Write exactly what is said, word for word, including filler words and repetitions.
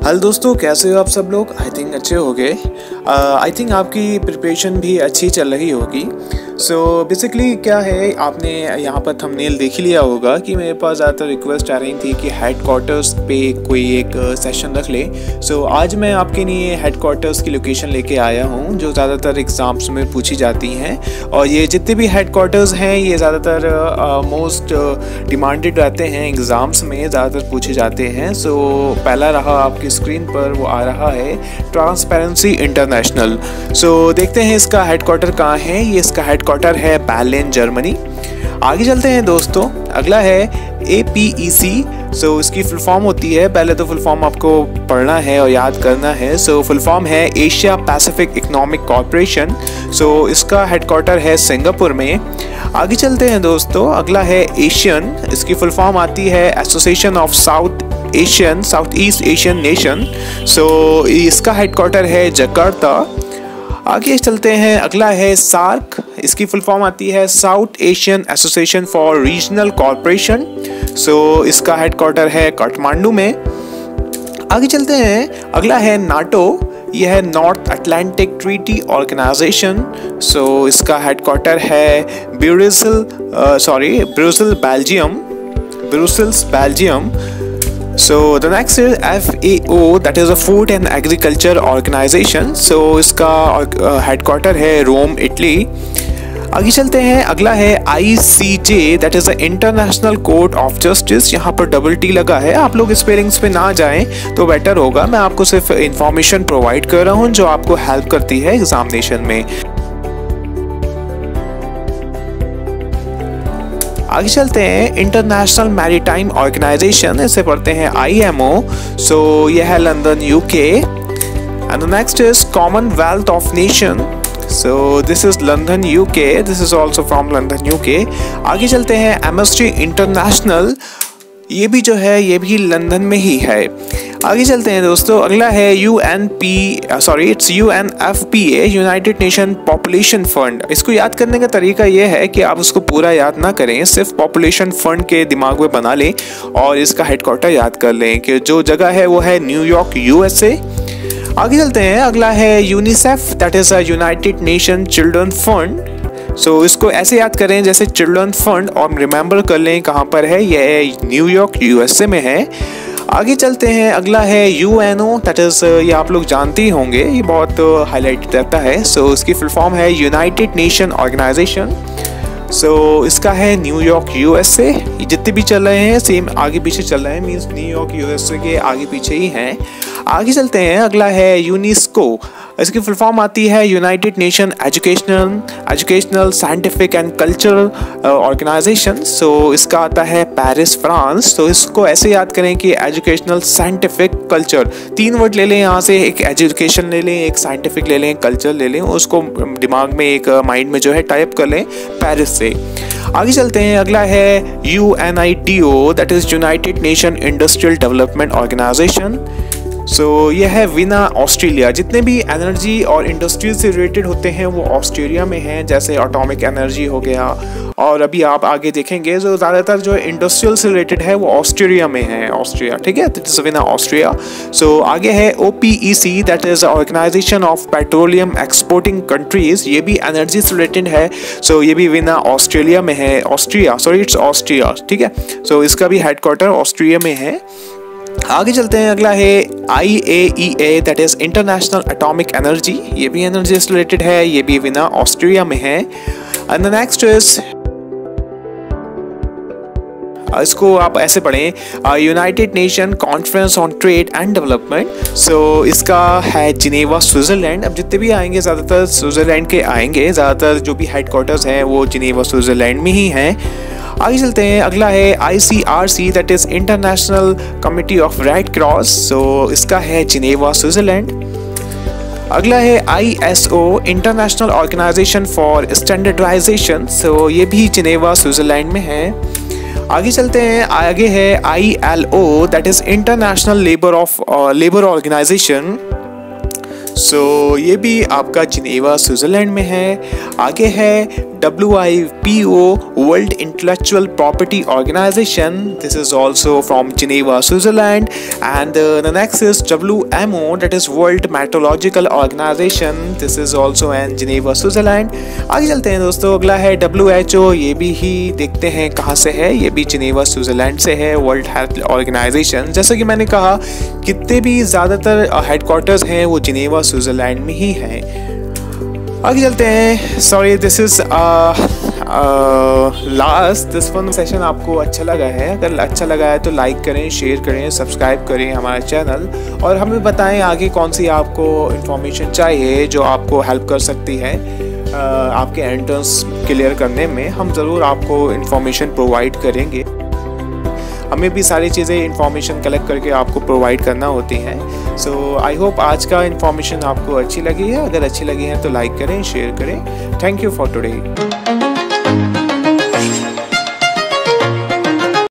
Hello दोस्तों, कैसे हो आप सब लोग। आई थिंक अच्छे हो गए। आई थिंक आपकी प्रिपरेशन भी अच्छी चल रही होगी। सो so, बेसिकली क्या है, आपने यहाँ पर थंबनेल देख ही लिया होगा कि मेरे पास ज़्यादातर रिक्वेस्ट आ रही थी कि हेड क्वार्टर्स पे कोई एक सेशन रख ले। सो so, आज मैं आपके लिए हेड क्वार्टर्स की लोकेशन लेके आया हूँ जो ज़्यादातर एग्ज़ाम्स में पूछी जाती हैं। और ये जितने भी हेड क्वार्टर्स हैं ये ज़्यादातर मोस्ट डिमांडेड रहते हैं, एग्ज़ाम्स में ज़्यादातर पूछे जाते हैं। सो so, पहला रहा आपकी स्क्रीन पर, वो आ रहा है ट्रांसपेरेंसी इंटरनेशनल। सो so, देखते हैं इसका हेड क्वार्टर कहाँ है। ये इसका हेड क्वार्टर है बर्लिन, जर्मनी। आगे चलते हैं दोस्तों, अगला है ए पी ई सी। सो इसकी फुल फॉर्म होती है, पहले तो फुल फॉर्म आपको पढ़ना है और याद करना है। सो फुल फॉर्म है Asia Pacific economic corporation. So इसका हेड क्वार्टर है सिंगापुर में। आगे चलते हैं दोस्तों, अगला है एशियन। इसकी फुल फॉर्म आती है association of south asian south east asian nation. So इसका हेड क्वार्टर है जकार्ता। आगे चलते हैं, अगला है सार्क। इसकी फुल फॉर्म आती है south asian association for regional corporation. So इसका हेड क्वार्टर है काठमांडू में। आगे चलते हैं, अगला है नाटो। यह है north atlantic treaty organization. So इसका हेड क्वार्टर है Brussel sorry Brussel Belgium Brussels Belgium. So the next is F A O, that is a Food and Agriculture Organization. So इसका हेडक्वार्टर है रोम, इटली। आगे चलते हैं, अगला है I C J, that is the International Court of Justice। यहाँ पर double T लगा है, आप लोग स्पेलिंग्स पे ना जाएं तो बेटर होगा। मैं आपको सिर्फ इंफॉर्मेशन प्रोवाइड कर रहा हूँ जो आपको हेल्प करती है एग्जामिनेशन में। आगे चलते हैं, इंटरनेशनल मैरीटाइम ऑर्गेनाइजेशन, इसे पढ़ते हैं आई एम ओ। सो यह है London, UK. And the next is commonwealth of nation. So this is London, UK. This is also from London, UK. आगे चलते हैं, एमएसटी इंटरनेशनल। ये भी जो है ये भी लंदन में ही है। आगे चलते हैं दोस्तों, अगला है U N P sorry it's U N F P A, United Nation population fund. इसको याद करने का तरीका ये है कि आप उसको पूरा याद ना करें, सिर्फ पॉपुलेशन फंड के दिमाग में बना लें और इसका हेडक्वार्टर याद कर लें कि जो जगह है वो है न्यूयॉर्क, यूएसए। आगे चलते हैं, अगला है UNICEF, that is a United Nation children fund. So so, इसको ऐसे याद करें जैसे चिल्ड्रन फंड और रिमेंबर कर लें कहाँ पर है, यह न्यूयॉर्क, यूएसए में है। आगे चलते हैं, अगला है U N O, that is ये आप लोग जानते ही होंगे, ये बहुत हाईलाइटेड रहता है। सो so, इसकी फुल फॉर्म है United Nation organization. So so, इसका है न्यूयॉर्क, यूएसए। ये जितने भी चल रहे हैं सेम आगे पीछे चल रहे हैं, मीन्स न्यूयॉर्क यूएसए के आगे पीछे ही हैं। आगे चलते हैं, अगला है यूनेस्को। इसकी फुल फॉर्म आती है United Nation educational educational scientific and cultural organization. So इसका आता है पेरिस, फ्रांस। तो इसको ऐसे याद करें कि एजुकेशनल, साइंटिफिक, कल्चर, तीन वर्ड ले लें यहाँ से, एक एजुकेशन ले लें, एक साइंटिफिक ले लें, कल्चर ले लें, उसको दिमाग में एक माइंड में जो है टाइप कर लें पेरिस से। आगे चलते हैं, अगला है U N I T O, that is United Nation industrial development organization. So so, यह है वीना, ऑस्ट्रेलिया। जितने भी एनर्जी और इंडस्ट्री से रिलेटेड होते हैं वो ऑस्ट्रेलिया में हैं, जैसे एटॉमिक एनर्जी हो गया, और अभी आप आगे देखेंगे जो ज़्यादातर जो इंडस्ट्रियल से रिलेटेड है वो ऑस्ट्रेलिया में है, ऑस्ट्रिया, ठीक है। That is Vienna, Austria. So आगे है O P E C, that is organization of petroleum exporting countries. ये भी एनर्जी से रिलेटेड है। सो so, ये भी वीना, ऑस्ट्रेलिया में है, ऑस्ट्रिया, सॉरी इट्स ऑस्ट्रिया, ठीक है। सो so, इसका भी हेडक्वार्टर ऑस्ट्रिया में है। आगे चलते हैं, अगला है I A E A, that is international atomic energy. ये भी एनर्जी से रिलेटेड है, ये भी विना ऑस्ट्रिया में है। एंड द नेक्स्ट इज, इसको आप ऐसे पढ़ें, United Nation conference on trade and development. So इसका है जिनेवा, स्विट्जरलैंड। अब जितने भी आएंगे ज़्यादातर स्विट्जरलैंड के आएंगे, ज़्यादातर जो भी हेडक्वार्टर्स हैं वो जिनेवा, स्विट्जरलैंड में ही हैं। आगे चलते हैं, अगला है I C R C, that is international committee of red cross. So इसका है जिनेवा, स्विट्जरलैंड। अगला है I S O, international organization for standardization. So ये भी जिनेवा, स्विट्जरलैंड में है। आगे चलते हैं, आगे है I L O, that is international labour of labour organization. So so, ये भी आपका जिनेवा स्विट्ज़रलैंड में है। आगे है W I P O world intellectual property organization, this is also from Geneva Switzerland. And the next is W M O, that is world metrological organization, this is also an Geneva Switzerland. आगे चलते हैं दोस्तों, अगला है W H O, ये भी ही देखते हैं कहाँ से है, ये भी जिनेवा स्विट्ज़रलैंड से है, वर्ल्ड हेल्थ ऑर्गेनाइजेशन। जैसे कि मैंने कहा, कितने भी ज़्यादातर हेडक्वार्टर्स हैं वो जिनेवा स्विट्ज़रलैंड में ही हैं। आगे चलते हैं। Sorry this is last this one session आपको अच्छा लगा है, अगर अच्छा लगा है तो लाइक करें, शेयर करें, सब्सक्राइब करें हमारा चैनल, और हमें बताएं आगे कौन सी आपको इन्फॉर्मेशन चाहिए जो आपको हेल्प कर सकती है uh, आपके एंट्रेंस क्लियर करने में। हम ज़रूर आपको इन्फॉर्मेशन प्रोवाइड करेंगे। हमें भी सारी चीज़ें इन्फॉर्मेशन कलेक्ट करके आपको प्रोवाइड करना होती हैं। सो आई होप आज का इन्फॉर्मेशन आपको अच्छी लगी है। अगर अच्छी लगी है तो लाइक करें, शेयर करें। Thank you for today.